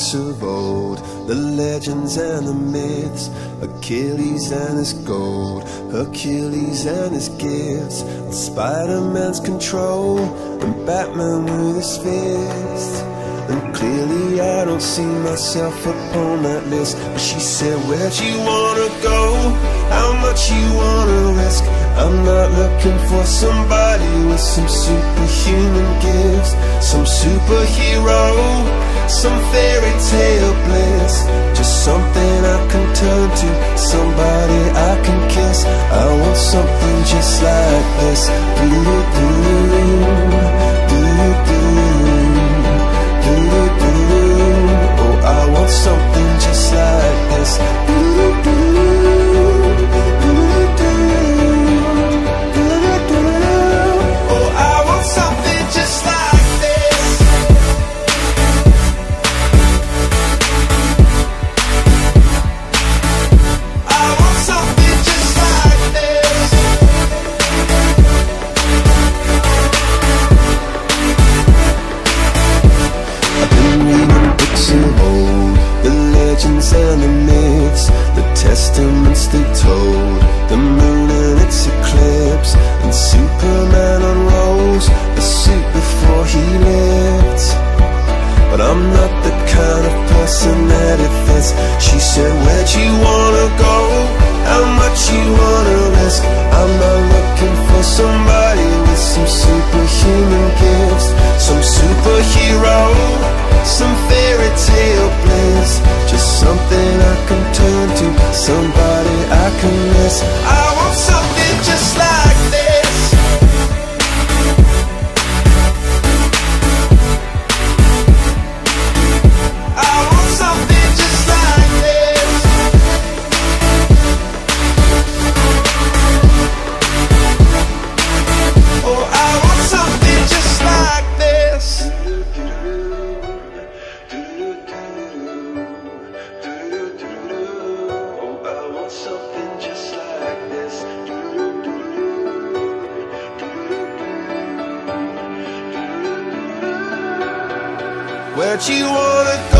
books of old, the legends and the myths, Achilles and his gold, Hercules and his gifts, and Spider-Man's control, and Batman with his fists. And clearly I don't see myself upon that list. But she said, where'd you wanna go? How much you wanna risk? I'm not looking for somebody with some superhuman gifts, some superhero, some fairy tale bliss. Just something I can turn to, somebody I can kiss. I want something just like this. Oh, I want something just like this. Oh, I want something just like this. I want something just like this. I've been reading books of old, the legends and the myths, the testaments they told, the moon and its eclipse, and Superman unrolls the suit before he lived. But I'm not the kind of person that it fits. She said, where'd you wanna go? How much you wanna risk? I'm not looking for somebody with some superhuman gifts, some superhero, some fairy tale bliss. Just something I can turn to, somebody I can miss. I want something just like this. I want something just like this. Oh, I want something just like this. Oh, I want something just like this. Where'd you wanna